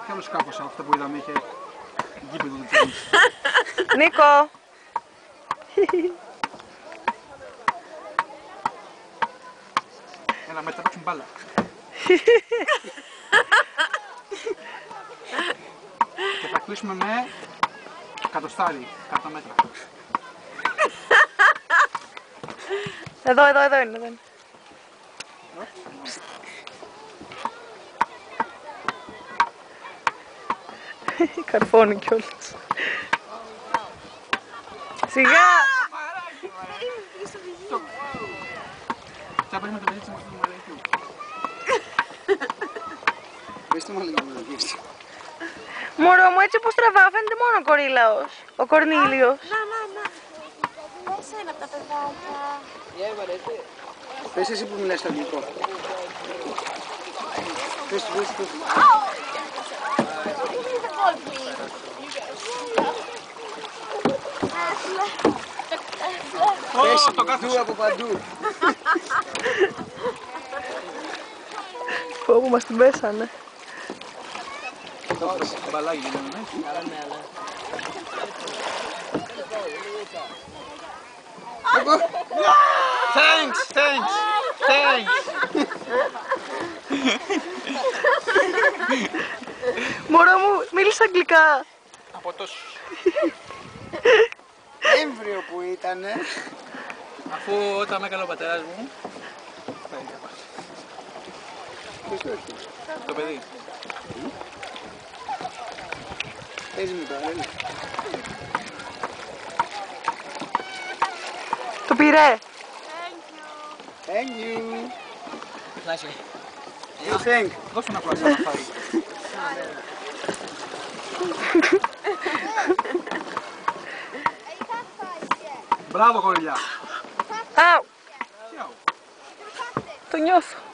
κι άλλος κάπως αυτό που είδαμε είχε γήπεδο του τένις. Νίκο! Έλα, μετά παίξουν μπάλα. Και θα κλείσουμε με κατοστάρι, 100 μέτρα. Εδώ είναι. Καρφώνει κιόλας. Σιγά! Τσάπα με το παιδί της μας του Μαλαϊκού. Πες το Μαλαϊκού. Μωρό μου, έτσι όπως τραβάω φαίνεται μόνο ο κορίλαος. Ο Κορνήλιος. Να. Μέσα είναι από τα παιδάκια. Πες εσύ που μιλάς στο αγγλικό. Πες του. Πες το κάθου από παντού. Πω που μας την πέσανε. Μπαλάκι γίνανε. Thanks. Μωρό μου, μίλησε αγγλικά. Από τόσους. Έμβριο που ήτανε. Αφού όταν με έκανε ο πατέρας μου, το παιδί. Παίζει μου τώρα, έλα. Το πήρε. Thank you. Πλάσια. You think? Δώσε ένα πλάσια να φάει. Μπράβο κοριλιά. Αου! Το νιώθω.